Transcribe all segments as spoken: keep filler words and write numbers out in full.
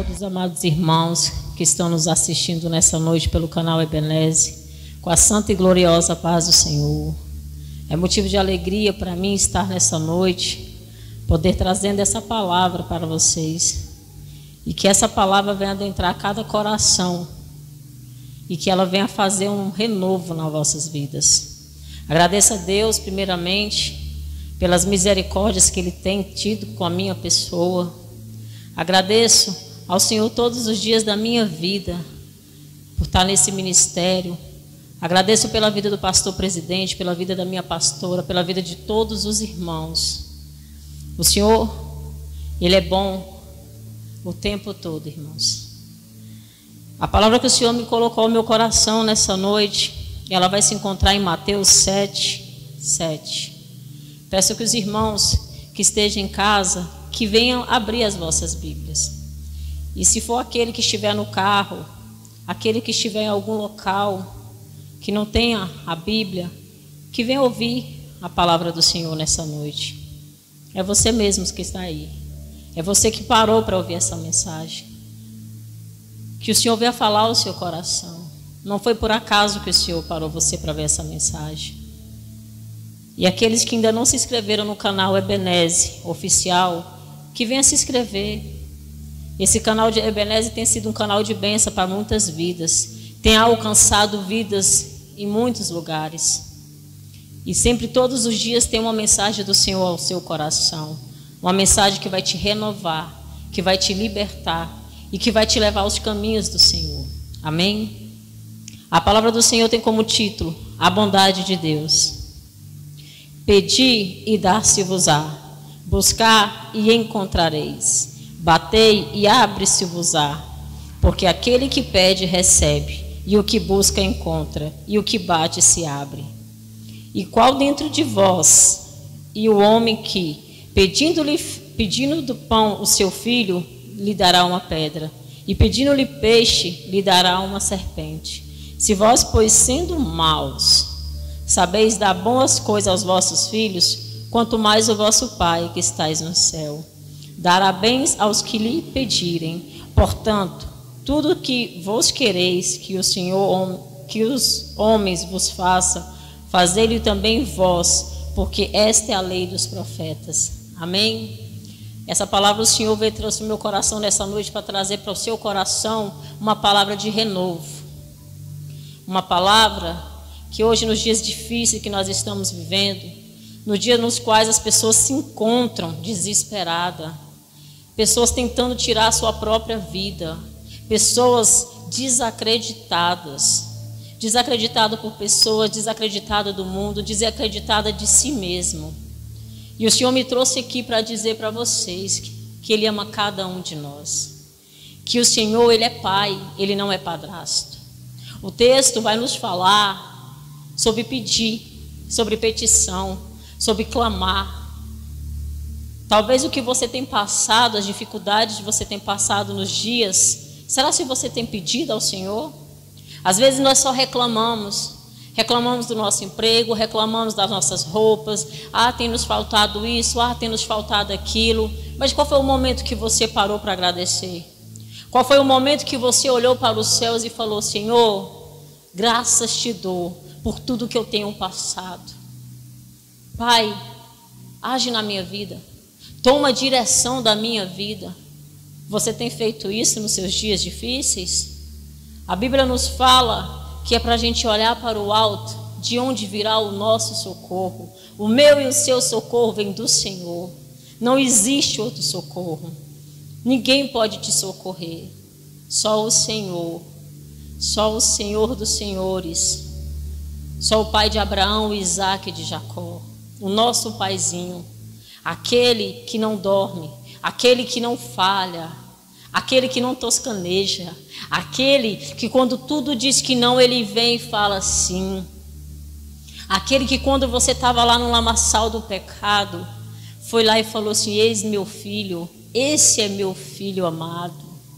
todos, amados irmãos que estão nos assistindo nessa noite pelo canal Ebenezer, com a santa e gloriosa paz do Senhor. É motivo de alegria para mim estar nessa noite, poder trazendo essa palavra para vocês, e que essa palavra venha adentrar cada coração, e que ela venha fazer um renovo nas vossas vidas. Agradeço a Deus, primeiramente, pelas misericórdias que Ele tem tido com a minha pessoa. Agradeço ao Senhor todos os dias da minha vida, por estar nesse ministério. Agradeço pela vida do pastor presidente, pela vida da minha pastora, pela vida de todos os irmãos. O Senhor, Ele é bom o tempo todo, irmãos. A palavra que o Senhor me colocou no meu coração nessa noite, ela vai se encontrar em Mateus sete, sete. Peço que os irmãos que estejam em casa, que venham abrir as vossas Bíblias. E se for aquele que estiver no carro, aquele que estiver em algum local que não tenha a Bíblia, que venha ouvir a palavra do Senhor nessa noite. É você mesmo que está aí. É você que parou para ouvir essa mensagem. Que o Senhor venha falar ao seu coração. Não foi por acaso que o Senhor parou você para ver essa mensagem. E aqueles que ainda não se inscreveram no canal Ebenezer Oficial, que venha se inscrever. Esse canal de Ebenezer tem sido um canal de bênção para muitas vidas. Tem alcançado vidas em muitos lugares. E sempre, todos os dias, tem uma mensagem do Senhor ao seu coração. Uma mensagem que vai te renovar, que vai te libertar e que vai te levar aos caminhos do Senhor. Amém? A palavra do Senhor tem como título: a bondade de Deus. Pedi e dar-se-vos-á. Buscar e encontrareis. Batei e abre-se-vos-á. Porque aquele que pede recebe, e o que busca encontra, e o que bate se abre. E qual dentro de vós, e o homem que, pedindo-lhe, pedindo do pão o seu filho, lhe dará uma pedra, e pedindo-lhe peixe, lhe dará uma serpente? Se vós, pois, sendo maus, sabeis dar boas coisas aos vossos filhos, quanto mais o vosso Pai que estais no céu dará bens aos que lhe pedirem. Portanto, tudo que vos quereis que o Senhor, que os homens vos façam, fazei-lhe também vós, porque esta é a lei dos profetas. Amém? Essa palavra o Senhor veio trouxe no meu coração nessa noite para trazer para o seu coração uma palavra de renovo. Uma palavra que hoje, nos dias difíceis que nós estamos vivendo, nos dias nos quais as pessoas se encontram desesperadas, pessoas tentando tirar a sua própria vida, pessoas desacreditadas, desacreditadas por pessoas, desacreditadas do mundo, desacreditadas de si mesmo. E o Senhor me trouxe aqui para dizer para vocês que, que Ele ama cada um de nós, que o Senhor, Ele é Pai, Ele não é padrasto. O texto vai nos falar sobre pedir, sobre petição, sobre clamar. Talvez o que você tem passado, as dificuldades que você tem passado nos dias, será se você tem pedido ao Senhor? Às vezes nós só reclamamos, reclamamos do nosso emprego, reclamamos das nossas roupas, ah, tem nos faltado isso, ah, tem nos faltado aquilo, mas qual foi o momento que você parou para agradecer? Qual foi o momento que você olhou para os céus e falou: Senhor, graças te dou por tudo que eu tenho passado. Pai, age na minha vida, toma a direção da minha vida. Você tem feito isso nos seus dias difíceis? A Bíblia nos fala que é para a gente olhar para o alto, de onde virá o nosso socorro. O meu e o seu socorro vem do Senhor. Não existe outro socorro. Ninguém pode te socorrer. Só o Senhor. Só o Senhor dos senhores. Só o Pai de Abraão, Isaque e de Jacó. O nosso paizinho, aquele que não dorme, aquele que não falha, aquele que não toscaneja, aquele que quando tudo diz que não, Ele vem e fala sim. Aquele que quando você estava lá no lamaçal do pecado, foi lá e falou assim: eis meu filho, esse é meu filho amado.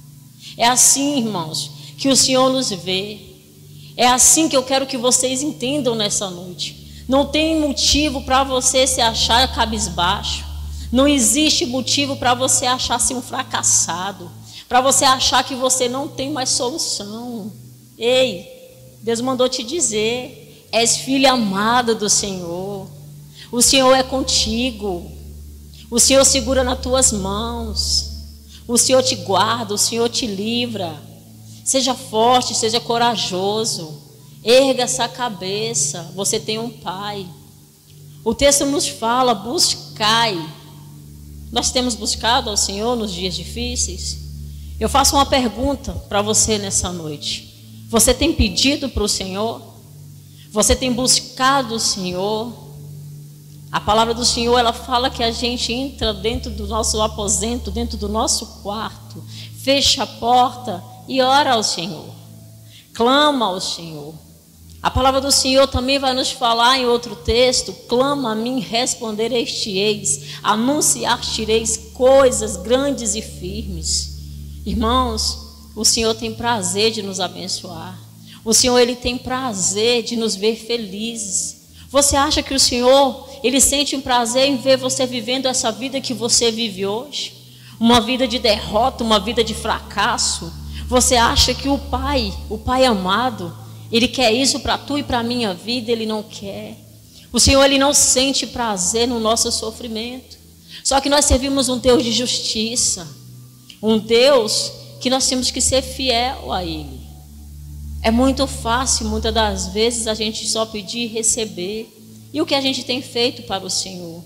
É assim, irmãos, que o Senhor nos vê. É assim que eu quero que vocês entendam nessa noite. Não tem motivo para você se achar cabisbaixo. Não existe motivo para você achar-se um fracassado, para você achar que você não tem mais solução. Ei, Deus mandou te dizer: és filha amada do Senhor. O Senhor é contigo. O Senhor segura nas tuas mãos. O Senhor te guarda, o Senhor te livra. Seja forte, seja corajoso. Erga essa cabeça. Você tem um Pai. O texto nos fala: buscai. Nós temos buscado ao Senhor nos dias difíceis? Eu faço uma pergunta para você nessa noite. Você tem pedido para o Senhor? Você tem buscado o Senhor? A palavra do Senhor, ela fala que a gente entra dentro do nosso aposento, dentro do nosso quarto, fecha a porta e ora ao Senhor. Clama ao Senhor. A palavra do Senhor também vai nos falar em outro texto: clama a mim, respondereis, anunciar-te-eis coisas grandes e firmes. Irmãos, o Senhor tem prazer de nos abençoar. O Senhor, Ele tem prazer de nos ver felizes. Você acha que o Senhor, Ele sente um prazer em ver você vivendo essa vida que você vive hoje? Uma vida de derrota, uma vida de fracasso? Você acha que o Pai, o Pai amado, Ele quer isso para tu e para a minha vida? Ele não quer. O Senhor, Ele não sente prazer no nosso sofrimento. Só que nós servimos um Deus de justiça. Um Deus que nós temos que ser fiel a Ele. É muito fácil, muitas das vezes, a gente só pedir e receber. E o que a gente tem feito para o Senhor?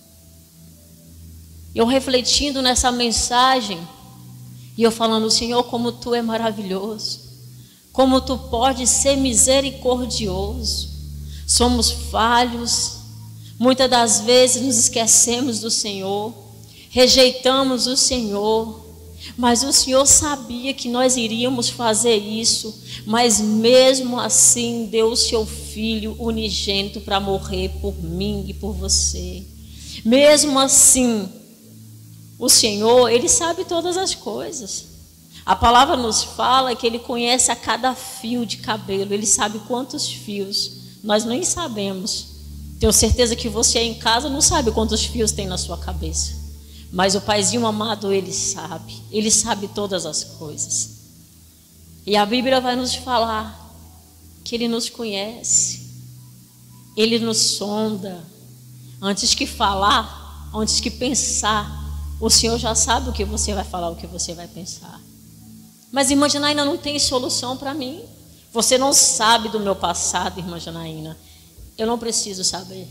Eu refletindo nessa mensagem, e eu falando: Senhor, como Tu é maravilhoso. Como Tu pode ser misericordioso. Somos falhos. Muitas das vezes nos esquecemos do Senhor. Rejeitamos o Senhor. Mas o Senhor sabia que nós iríamos fazer isso. Mas mesmo assim deu o seu Filho unigênito para morrer por mim e por você. Mesmo assim, o Senhor, Ele sabe todas as coisas. A palavra nos fala que Ele conhece a cada fio de cabelo. Ele sabe quantos fios. Nós nem sabemos. Tenho certeza que você aí em casa não sabe quantos fios tem na sua cabeça. Mas o Paizinho amado, Ele sabe. Ele sabe todas as coisas. E a Bíblia vai nos falar que Ele nos conhece. Ele nos sonda. Antes que falar, antes que pensar, o Senhor já sabe o que você vai falar, o que você vai pensar. Mas irmã Janaína, não tem solução para mim. Você não sabe do meu passado, irmã Janaína. Eu não preciso saber.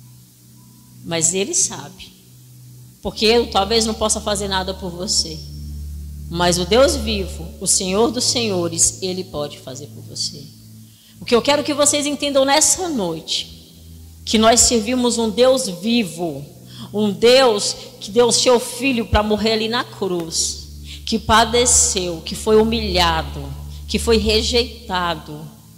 Mas Ele sabe. Porque eu talvez não possa fazer nada por você. Mas o Deus vivo, o Senhor dos senhores, Ele pode fazer por você. O que eu quero que vocês entendam nessa noite, que nós servimos um Deus vivo. Um Deus que deu o seu Filho para morrer ali na cruz. Que padeceu, que foi humilhado, que foi rejeitado.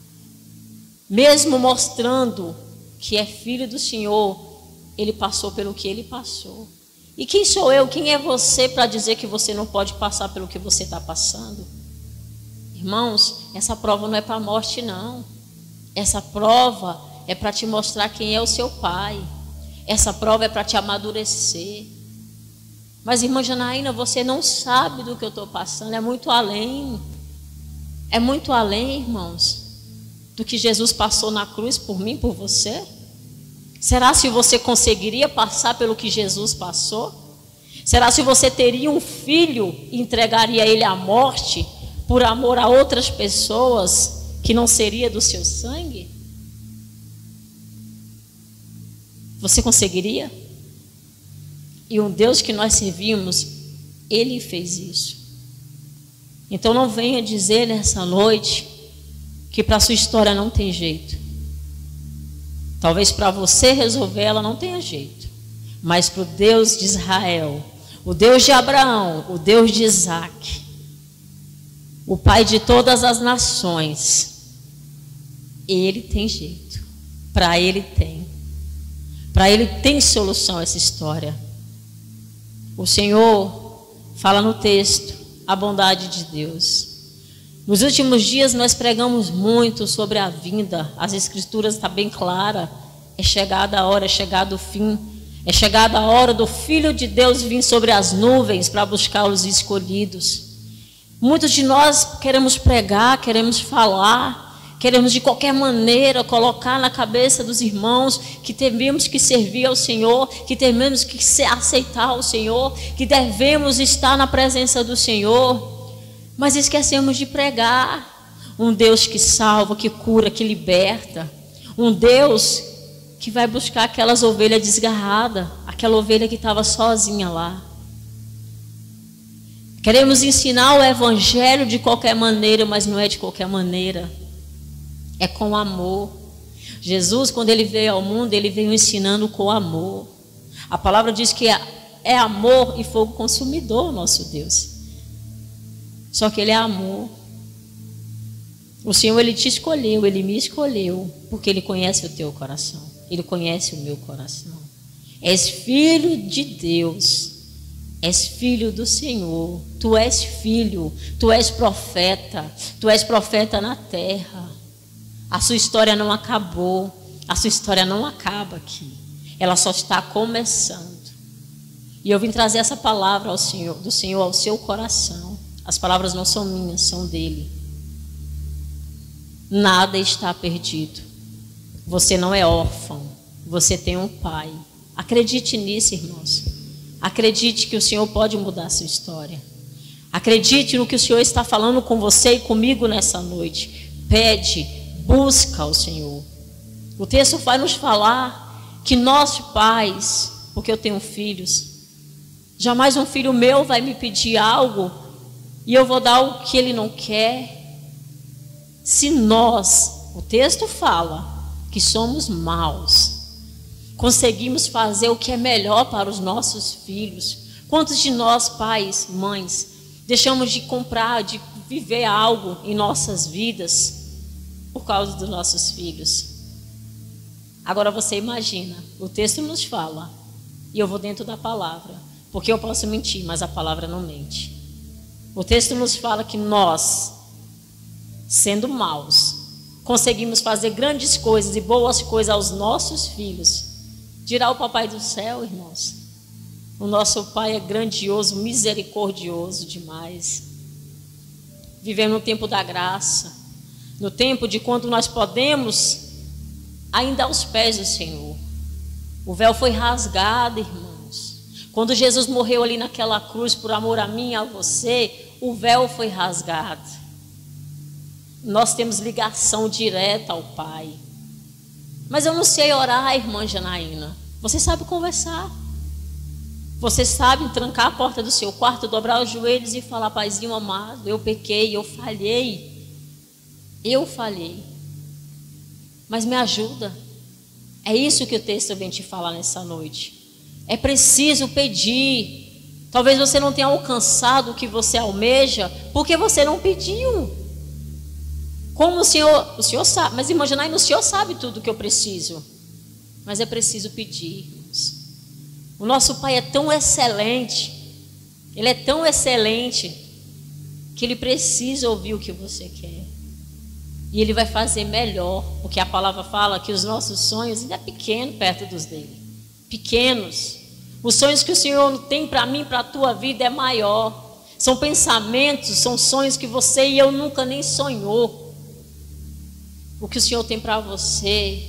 Mesmo mostrando que é filho do Senhor, Ele passou pelo que Ele passou. E quem sou eu, quem é você para dizer que você não pode passar pelo que você está passando? Irmãos, essa prova não é para a morte, não. Essa prova é para te mostrar quem é o seu Pai. Essa prova é para te amadurecer. Mas, irmã Janaína, você não sabe do que eu estou passando. É muito além. É muito além, irmãos, do que Jesus passou na cruz por mim, por você. Será se você conseguiria passar pelo que Jesus passou? Será se você teria um filho e entregaria ele à morte por amor a outras pessoas que não seria do seu sangue? Você conseguiria? E um Deus que nós servimos, Ele fez isso. Então não venha dizer nessa noite que para a sua história não tem jeito. Talvez para você resolver ela não tenha jeito. Mas para o Deus de Israel, o Deus de Abraão, o Deus de Isaac, o Pai de todas as nações, Ele tem jeito. Para Ele tem. Para Ele tem solução essa história. O Senhor fala no texto a bondade de Deus. Nos últimos dias nós pregamos muito sobre a vinda. As escrituras estão bem claras. É chegada a hora, é chegado o fim. É chegada a hora do Filho de Deus vir sobre as nuvens para buscar os escolhidos. Muitos de nós queremos pregar, queremos falar, queremos de qualquer maneira colocar na cabeça dos irmãos que devemos que servir ao Senhor, que devemos que aceitar o Senhor, que devemos estar na presença do Senhor, mas esquecemos de pregar um Deus que salva, que cura, que liberta, um Deus que vai buscar aquelas ovelhas desgarradas, aquela ovelha que estava sozinha lá. Queremos ensinar o evangelho de qualquer maneira, mas não é de qualquer maneira. É com amor. Jesus, quando ele veio ao mundo, ele veio ensinando com amor. A palavra diz que é amor e fogo consumidor, nosso Deus. Só que ele é amor. O Senhor, ele te escolheu, ele me escolheu, porque ele conhece o teu coração. Ele conhece o meu coração. És filho de Deus. És filho do Senhor. Tu és filho. Tu és profeta. Tu és profeta na terra. A sua história não acabou. A sua história não acaba aqui. Ela só está começando. E eu vim trazer essa palavra ao Senhor, do Senhor ao seu coração. As palavras não são minhas, são dele. Nada está perdido. Você não é órfão. Você tem um pai. Acredite nisso, irmãos. Acredite que o Senhor pode mudar a sua história. Acredite no que o Senhor está falando com você e comigo nessa noite. Pede, busca o Senhor. O texto vai nos falar que nós pais, porque eu tenho filhos, jamais um filho meu vai me pedir algo e eu vou dar o que ele não quer. Se nós, o texto fala que somos maus, conseguimos fazer o que é melhor para os nossos filhos. Quantos de nós, pais, mães, deixamos de comprar, de viver algo em nossas vidas por causa dos nossos filhos? Agora você imagina, o texto nos fala, e eu vou dentro da palavra, porque eu posso mentir, mas a palavra não mente. O texto nos fala que nós, sendo maus, conseguimos fazer grandes coisas e boas coisas aos nossos filhos. Dirá o papai do céu, irmãos. O nosso pai é grandioso, misericordioso demais. Vivemos no tempo da graça, no tempo de quando nós podemos ainda aos pés do Senhor. O véu foi rasgado, irmãos. Quando Jesus morreu ali naquela cruz por amor a mim e a você, o véu foi rasgado. Nós temos ligação direta ao Pai. Mas eu não sei orar, irmã Janaína. Você sabe conversar. Você sabe trancar a porta do seu quarto, dobrar os joelhos e falar: Paizinho amado, eu pequei, eu falhei. Eu falhei. Mas me ajuda. É isso que o texto vem te falar nessa noite. É preciso pedir. Talvez você não tenha alcançado o que você almeja, porque você não pediu. Como o Senhor, o Senhor sabe, mas irmã Janaína, o Senhor sabe tudo o que eu preciso. Mas é preciso pedir, irmãos. O nosso Pai é tão excelente, Ele é tão excelente, que Ele precisa ouvir o que você quer. E Ele vai fazer melhor, porque a palavra fala que os nossos sonhos ainda é pequeno perto dos dele. Pequenos. Os sonhos que o Senhor tem para mim, para a tua vida, é maior. São pensamentos, são sonhos que você e eu nunca nem sonhou. O que o Senhor tem para você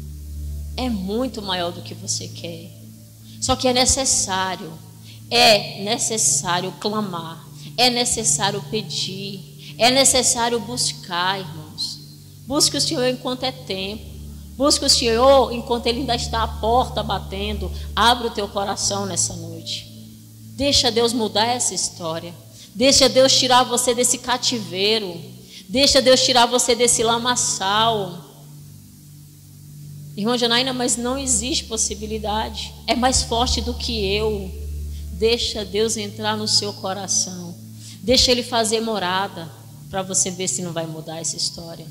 é muito maior do que você quer. Só que é necessário, é necessário clamar, é necessário pedir, é necessário buscar, irmãos. Busque o Senhor enquanto é tempo. Busque o Senhor enquanto Ele ainda está à porta batendo. Abre o teu coração nessa noite. Deixa Deus mudar essa história. Deixa Deus tirar você desse cativeiro. Deixa Deus tirar você desse lamaçal. Irmã Janaína, mas não existe possibilidade. É mais forte do que eu. Deixa Deus entrar no seu coração. Deixa Ele fazer morada, para você ver se não vai mudar essa história.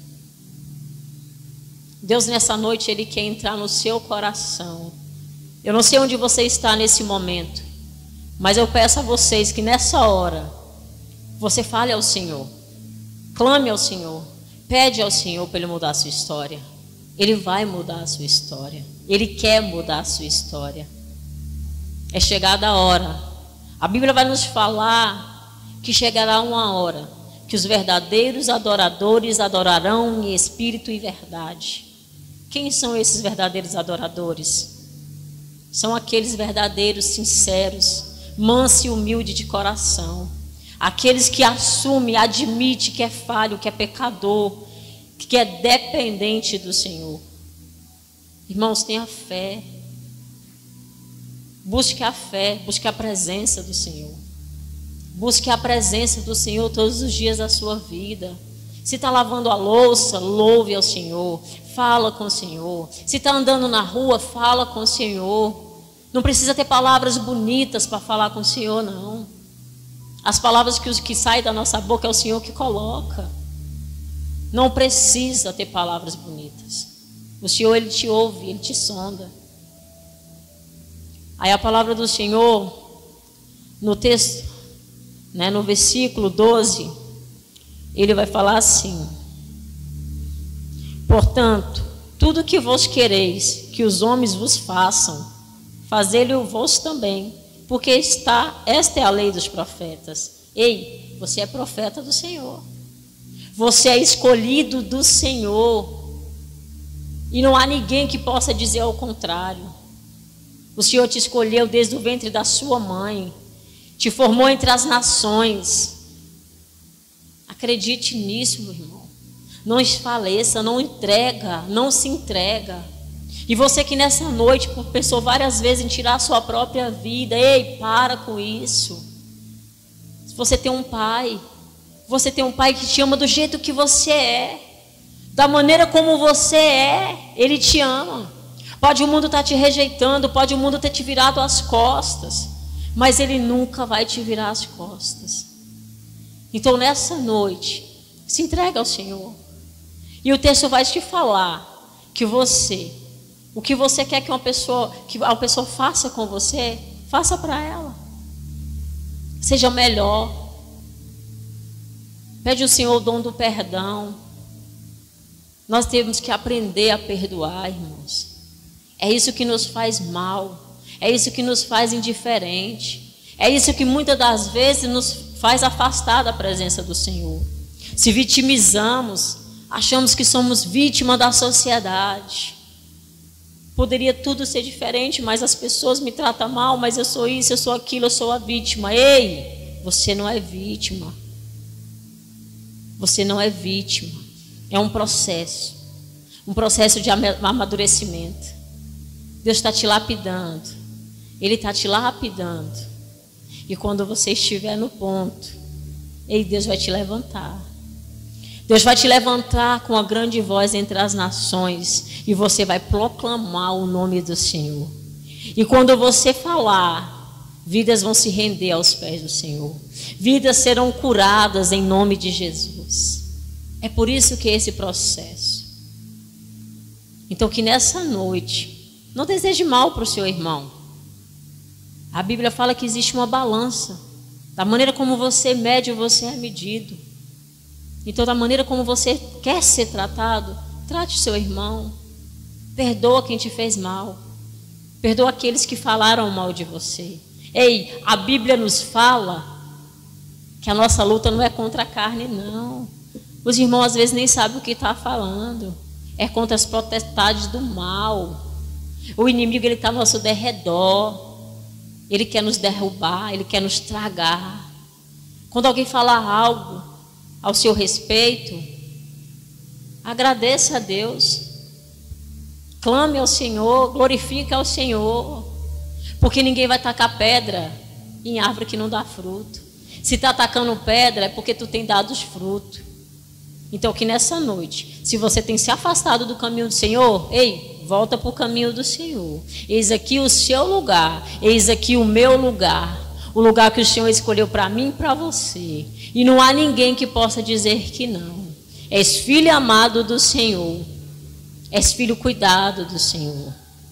Deus nessa noite, Ele quer entrar no seu coração. Eu não sei onde você está nesse momento, mas eu peço a vocês que nessa hora, você fale ao Senhor. Clame ao Senhor, pede ao Senhor para Ele mudar a sua história. Ele vai mudar a sua história. Ele quer mudar a sua história. É chegada a hora. A Bíblia vai nos falar que chegará uma hora que os verdadeiros adoradores adorarão em espírito e verdade. Quem são esses verdadeiros adoradores? São aqueles verdadeiros, sinceros, manso e humilde de coração. Aqueles que assumem, admitem que é falho, que é pecador, que é dependente do Senhor. Irmãos, tenha fé. Busque a fé, busque a presença do Senhor. Busque a presença do Senhor todos os dias da sua vida. Se está lavando a louça, louve ao Senhor. Fala com o Senhor. Se está andando na rua, fala com o Senhor. Não precisa ter palavras bonitas para falar com o Senhor, não. As palavras que, que saem da nossa boca é o Senhor que coloca. Não precisa ter palavras bonitas. O Senhor, Ele te ouve, Ele te sonda. Aí a palavra do Senhor, no texto, né, no versículo doze, Ele vai falar assim: portanto, tudo que vos quereis que os homens vos façam, fazei-lhe vós também, porque está, esta é a lei dos profetas. Ei, você é profeta do Senhor. Você é escolhido do Senhor. E não há ninguém que possa dizer ao contrário. O Senhor te escolheu desde o ventre da sua mãe. Te formou entre as nações. Acredite nisso, meu irmão. Não esfaleça, não entrega, não se entrega. E você que nessa noite pensou várias vezes em tirar a sua própria vida, ei, para com isso. Se você tem um pai, você tem um pai que te ama do jeito que você é, da maneira como você é, Ele te ama. Pode o mundo estar te rejeitando, pode o mundo ter te virado as costas, mas Ele nunca vai te virar as costas. Então nessa noite, se entrega ao Senhor. E o texto vai te falar que você, o que você quer que uma pessoa, que a pessoa faça com você, faça para ela. Seja melhor. Pede ao Senhor o dom do perdão. Nós temos que aprender a perdoar, irmãos. É isso que nos faz mal. É isso que nos faz indiferente. É isso que muitas das vezes nos faz afastar da presença do Senhor. Se vitimizamos, achamos que somos vítima da sociedade. Poderia tudo ser diferente, mas as pessoas me tratam mal, mas eu sou isso, eu sou aquilo, eu sou a vítima. Ei, você não é vítima. Você não é vítima. É um processo. Um processo de amadurecimento. Deus está te lapidando. Ele está te lapidando. E quando você estiver no ponto, ei, Deus vai te levantar. Deus vai te levantar com a grande voz entre as nações e você vai proclamar o nome do Senhor. E quando você falar, vidas vão se render aos pés do Senhor. Vidas serão curadas em nome de Jesus. É por isso que é esse processo. Então que nessa noite, não deseje mal para o seu irmão. A Bíblia fala que existe uma balança. Da maneira como você mede, você é medido. Então, da maneira como você quer ser tratado, trate o seu irmão. Perdoa quem te fez mal. Perdoa aqueles que falaram mal de você. Ei, a Bíblia nos fala que a nossa luta não é contra a carne, não. Os irmãos às vezes nem sabem o que está falando. É contra as potestades do mal. O inimigo, ele está ao nosso derredor. Ele quer nos derrubar, ele quer nos tragar. Quando alguém falar algo ao seu respeito, agradeça a Deus, clame ao Senhor, glorifique ao Senhor, porque ninguém vai tacar pedra em árvore que não dá fruto. Se está atacando pedra é porque tu tem dado os frutos. Então que nessa noite, se você tem se afastado do caminho do Senhor, ei, volta para o caminho do Senhor. Eis aqui o seu lugar, eis aqui o meu lugar, o lugar que o Senhor escolheu para mim e para você. E não há ninguém que possa dizer que não. És filho amado do Senhor. És filho cuidado do Senhor.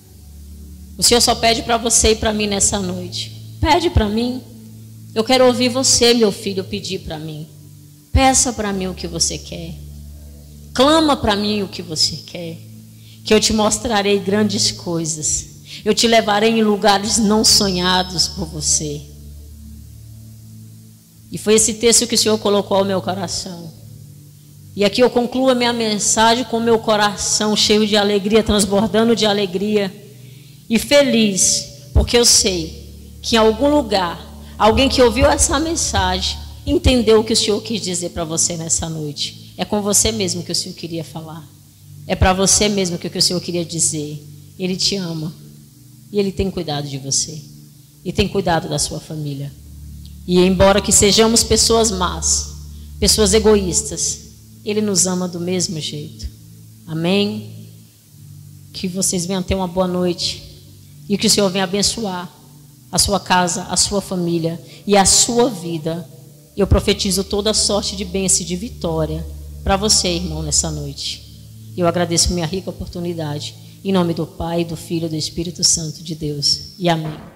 O Senhor só pede para você e para mim nessa noite. Pede para mim. Eu quero ouvir você, meu filho, pedir para mim. Peça para mim o que você quer. Clama para mim o que você quer. Que eu te mostrarei grandes coisas. Eu te levarei em lugares não sonhados por você. E foi esse texto que o Senhor colocou ao meu coração. E aqui eu concluo a minha mensagem com o meu coração cheio de alegria, transbordando de alegria e feliz, porque eu sei que em algum lugar, alguém que ouviu essa mensagem entendeu o que o Senhor quis dizer para você nessa noite. É com você mesmo que o Senhor queria falar. É para você mesmo que o Senhor queria dizer. Ele te ama e Ele tem cuidado de você e tem cuidado da sua família. E embora que sejamos pessoas más, pessoas egoístas, Ele nos ama do mesmo jeito. Amém? Que vocês venham ter uma boa noite e que o Senhor venha abençoar a sua casa, a sua família e a sua vida. Eu profetizo toda sorte de bênção e de vitória para você, irmão, nessa noite. Eu agradeço minha rica oportunidade. Em nome do Pai, do Filho e do Espírito Santo de Deus. E amém.